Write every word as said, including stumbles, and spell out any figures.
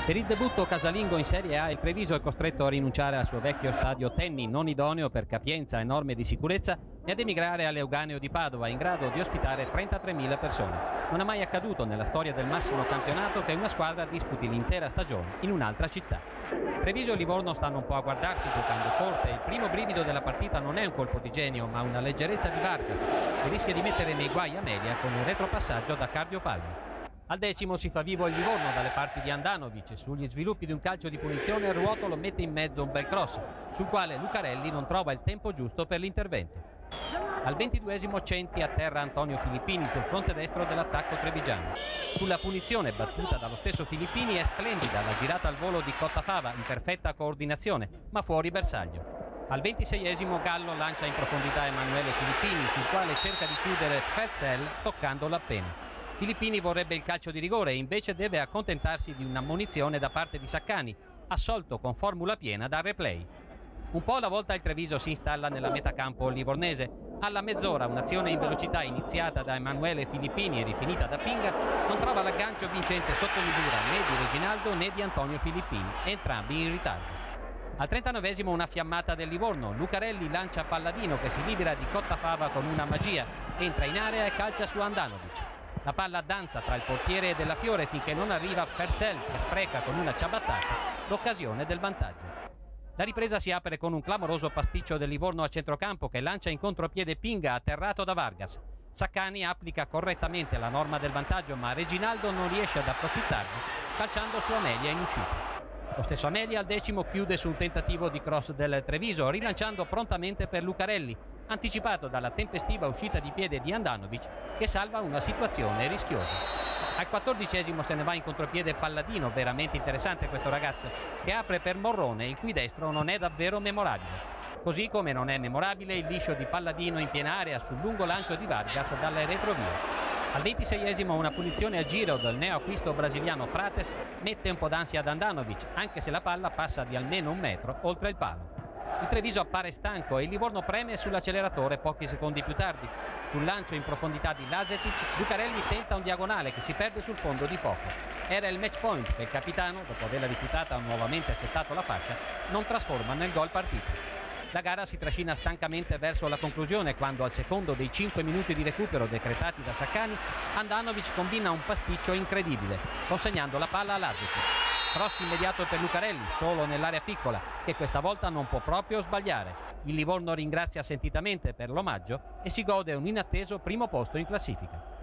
Per il debutto casalingo in Serie A il Treviso è costretto a rinunciare al suo vecchio stadio Tenni, non idoneo per capienza e norme di sicurezza, e ad emigrare all'Euganeo di Padova, in grado di ospitare trentatremila persone. Non è mai accaduto nella storia del massimo campionato che una squadra disputi l'intera stagione in un'altra città. Treviso e Livorno stanno un po' a guardarsi giocando corte. Il primo brivido della partita non è un colpo di genio, ma una leggerezza di Vargas, che rischia di mettere nei guai Amelia con un retropassaggio da cardiopalmo. Al decimo si fa vivo il Livorno dalle parti di Andanovic. Sugli sviluppi di un calcio di punizione Ruotolo mette in mezzo un bel cross, sul quale Lucarelli non trova il tempo giusto per l'intervento. Al ventiduesimo Centi atterra Antonio Filippini sul fronte destro dell'attacco trevigiano. Sulla punizione battuta dallo stesso Filippini è splendida la girata al volo di Cottafava in perfetta coordinazione, ma fuori bersaglio. Al ventiseiesimo Gallo lancia in profondità Emanuele Filippini, sul quale cerca di chiudere Ferzel toccandolo appena. Filippini vorrebbe il calcio di rigore e invece deve accontentarsi di un'ammonizione da parte di Saccani, assolto con formula piena dal replay. Un po' alla volta il Treviso si installa nella metacampo livornese. Alla mezz'ora un'azione in velocità iniziata da Emanuele Filippini e rifinita da Pinga non trova l'aggancio vincente sotto misura né di Reginaldo né di Antonio Filippini, entrambi in ritardo. Al trentanovesimo una fiammata del Livorno. Lucarelli lancia Palladino che si libera di Cottafava con una magia, entra in area e calcia su Andanovic. La palla danza tra il portiere e della Fiore finché non arriva Ferzel, che spreca con una ciabattata l'occasione del vantaggio. La ripresa si apre con un clamoroso pasticcio del Livorno a centrocampo che lancia in contropiede Pinga atterrato da Vargas. Saccani applica correttamente la norma del vantaggio, ma Reginaldo non riesce ad approfittarne, calciando su Amelia in uscita. Lo stesso Amelia al decimo chiude su un tentativo di cross del Treviso, rilanciando prontamente per Lucarelli, anticipato dalla tempestiva uscita di piede di Andanovic, che salva una situazione rischiosa. Al quattordicesimo se ne va in contropiede Palladino, veramente interessante questo ragazzo, che apre per Morrone, il cui destro non è davvero memorabile. Così come non è memorabile il liscio di Palladino in piena area sul lungo lancio di Vargas dalle retrovie. Al ventiseiesimo una punizione a giro del neoacquisto brasiliano Prates mette un po' d'ansia ad Andanovic, anche se la palla passa di almeno un metro oltre il palo. Il Treviso appare stanco e il Livorno preme sull'acceleratore pochi secondi più tardi. Sul lancio in profondità di Lazetic, Lucarelli tenta un diagonale che si perde sul fondo di poco. Era il match point che il capitano, dopo averla rifiutata o nuovamente accettato la fascia, non trasforma nel gol partito. La gara si trascina stancamente verso la conclusione quando, al secondo dei cinque minuti di recupero decretati da Saccani, Andanovic combina un pasticcio incredibile, consegnando la palla a Lazetic. Cross immediato per Lucarelli, solo nell'area piccola, che questa volta non può proprio sbagliare. Il Livorno ringrazia sentitamente per l'omaggio e si gode un inatteso primo posto in classifica.